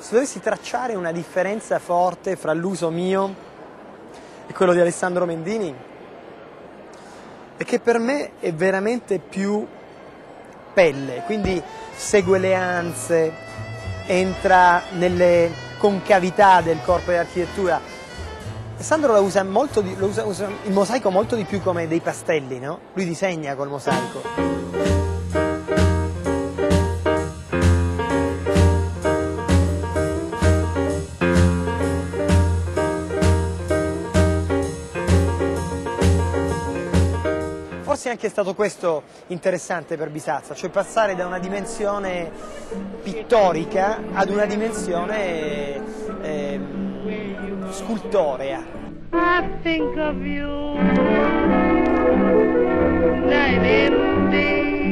se dovessi tracciare una differenza forte fra l'uso mio e quello di Alessandro Mendini, è che per me è veramente più pelle, quindi segue le anse, entra nelle concavità del corpo dell'architettura. Alessandro usa il mosaico molto di più come dei pastelli, no? Lui disegna col mosaico. Forse è anche stato questo interessante per Bisazza, cioè passare da una dimensione pittorica ad una dimensione scultorea. I think of you night and day.